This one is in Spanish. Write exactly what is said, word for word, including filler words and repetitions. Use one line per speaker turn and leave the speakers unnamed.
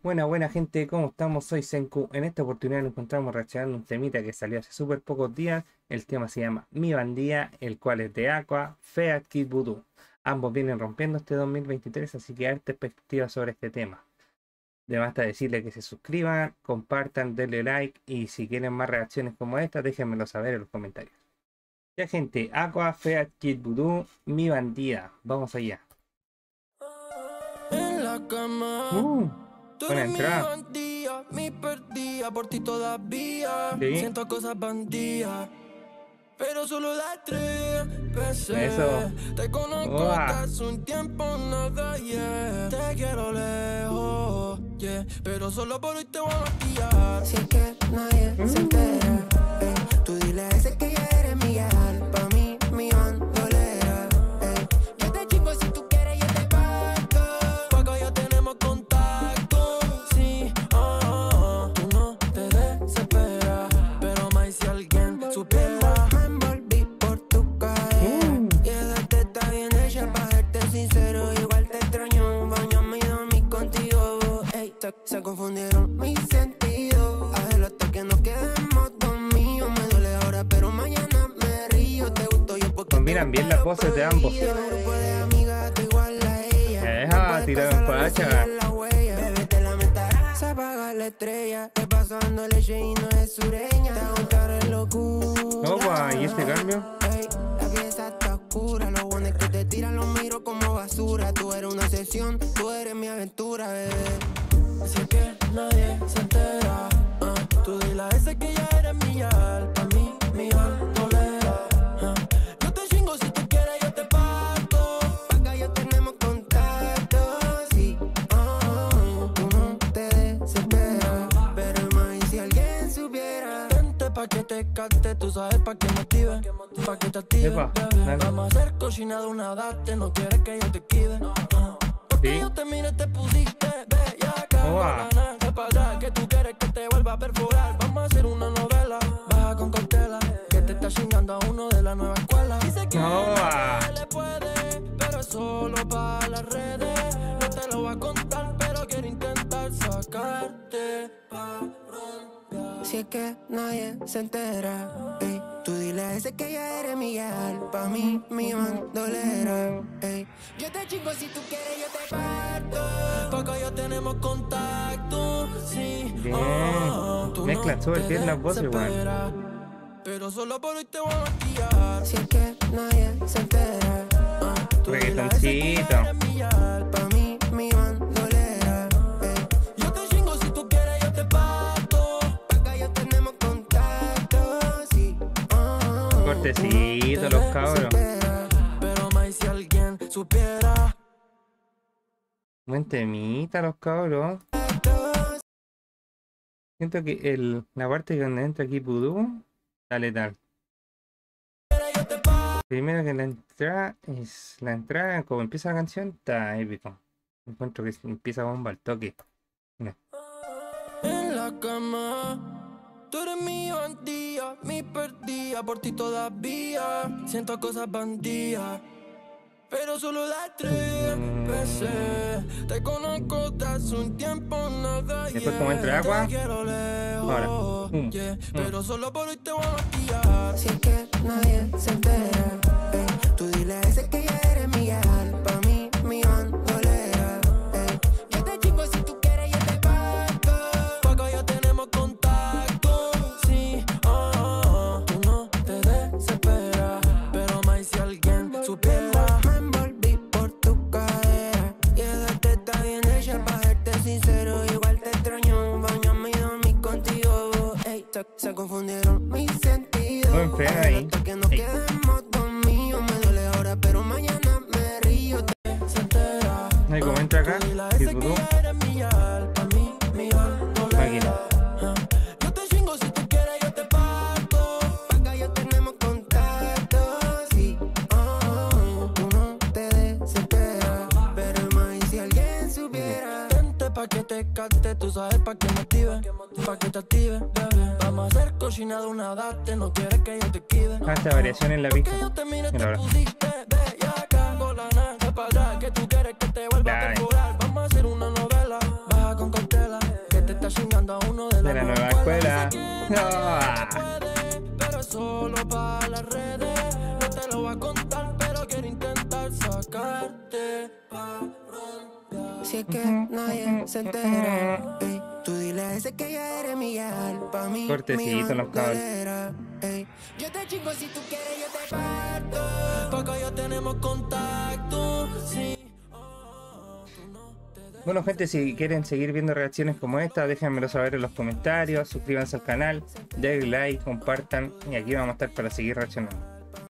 Buena, buena gente, ¿cómo estamos? Soy Senku. En esta oportunidad nos encontramos reaccionando un temita que salió hace súper pocos días. El tema se llama Mi Bandía, el cual es de Aqua, Feat Kid Voodoo. Ambos vienen rompiendo este dos mil veintitrés, así que harta expectativa sobre este tema. De basta decirle que se suscriban, compartan, denle like y si quieren más reacciones como esta, déjenmelo saber en los comentarios. Ya gente, Aqua, Feat Kid Voodoo, Mi Bandía. Vamos allá.
En la cama.
Uh.
Tú
Buena
eres mi
entrada.
bandía, mi perdida, por ti todavía.
Sí.
Siento cosas bandidas, pero solo las tres veces.
Eso.
Te conozco
Uah.
hace un tiempo, nada, yeah. Te quiero lejos, yeah. Pero solo por hoy te voy a maquillar.
Si es que nadie
Mm.
se entera, ey, tú dile a ese que ya eres mi gal, pa' mí, mi bandolera, ey. Yo te chingo si tú quieres, yo te parto.
Pa' acá ya tenemos contacto, sí, oh, oh, oh. Tú no te desesperas, pero más si alguien supiera.
Me envolví por tu cadera,
Mm.
y esa teta bien hecha, pa' serte sincero, igual te extraño, bañame y dormí contigo, ey. Se, se confundieron mis sentidos, hazlo hasta que nos quedemos dormidos. Me duele ahora, pero mañana me río. Te gusto yo porque
Combinan bien las voces de ambos.
Tiene un grupo de amigas, tú igual a ella.
Deja,
No puedes
tira
pasar
en
la noche
facha.
en la huella. Bebé, te lamentarás. Se apaga la estrella. Te paso dando leche y no es sureña. Te hago un carro de locura.
Opa, ¿y este cambio?
Ey, la pieza está oscura. Lo bueno es que te tiran, los miro como basura. Tú eres una sesión, tú eres mi aventura, bebé.
Así que nadie se entera. uh, Tú dile a ese que ya eres mi yal, pa' mí, mi bandolera. uh, Yo te chingo si tú quieres, yo te parto.
Pa' acá ya tenemos contacto, sí, oh, oh, oh. Tú no te desesperas, pero más y si alguien supiera.
Vente pa' que te cante, tú sabes pa' que motive, pa' que te active,
Epa,
bebé.
dale.
Vamos a hacer cocina de una date, no quieres que yo te quide. uh, Porque
Sí.
yo te mire, te pusiste bellaca.
Oa.
Gana, ¿qué pasa? Que tú quieres que te vuelva a perforar. Vamos a hacer una novela, baja con cautela, que te está chingando a uno de la nueva escuela. Dice que
Oa.
nadie le puede, pero es solo para las redes. No te lo voy a contar, pero quiero intentar sacarte pa' rumbear.
Si es que nadie se entera, ey, tú dile a ese que ya eres mi gal, pa' mí, mi bandolera, ey. Yo te chingo si tú quieres, yo te parto.
Pa' acá ya tenemos contacto, sí.
Bien.
oh, oh, tú
Mezclan
no
súper
te
bien las voces, weón.
desesperas, pero solo por hoy te voy a maquillar.
Si es que nadie se entera,
uh, tú dile a ese que ya
Reggaetoncito.
eres mi yal.
pa' mí, mi bandolera, ey.
Yo te chingo si tú quieres, yo te parto.
Pa' acá ya tenemos contacto, sí, oh, oh, oh.
Cortecito, los cabros.
Pero más si alguien supiera.
Buen temita, los cabros. Siento que el, la parte donde entra aquí Voodoo está letal.
Yo te parto.
Primero que la entrada es la entrada, como empieza la canción, está épico. Encuentro que empieza bomba al toque. Mira.
En la cama, tú eres mi bandía, mi perdida, por ti todavía. Siento cosas bandidas, pero solo las tres veces. Te conozco desde hace un tiempo, nada,
Después,
yeah.
como entra Aqua,
Te quiero lejos,
ahora, pum,
yeah.
pum.
Pero solo por hoy te voy a maquillar.
Si es que nadie se entera, ey, tú dile a ese que ya eres mi gal, pa' mí, mi bandolera, ey. Yo te chingo si tú quieres, yo te parto.
Pa' acá ya tenemos contacto, sí, oh, oh, oh. Tú no te desesperas, pero más si alguien supiera.
Me envolví por tu cadera, y esa teta bien hecha, pa' serte sincero, igual te extraño, bañame y dormí contigo, ey. Se, se confundieron mis sentidos,
Buen freno ahí.
hasta que nos
Ey.
quedemos dormidos. Me duele ahora, pero mañana me río.
Se entera.
Ahí como entra acá,
Tú dile a
Kid
ese que
Voodoo.
ya eres mi yal, pa' mí, mi bandolera.
Máquina.
Ah, yo te chingo si tú quieres, yo te parto.
Pa' acá ya tenemos contacto, sí, oh, oh, oh. Tú no te desesperas, pero más y si alguien supiera.
Vente pa' que te cante, tú sabes pa' que motive, pa' que te active, bebé. Vamos a hacer cocina de una date, no quieres que yo te quide.
Harta variación en la
Porque
pista.
yo te mire,
Mira
te
ahora.
pusiste bellaca. Con la nada, ¿qué pasa? Que tú quieres que te vuelva a
Dale.
perforar. Vamos a hacer una novela, baja con cautela,
Ah.
puede, pero solo para las redes. No te lo voy a contar, pero quiero intentar sacarte pa' rondear.
Si es que nadie se entera, ey, tú dile a ese que ya eres mi gal, pa' mí,
Cortecito,
mi
los cabros.
bandera, ey. Yo te chingo si tú quieres, yo te parto.
Pa' acá ya tenemos contacto, sí.
Bueno, gente, si quieren seguir viendo reacciones como esta, déjenmelo saber en los comentarios, suscríbanse al canal, denle like, compartan y aquí vamos a estar para seguir reaccionando.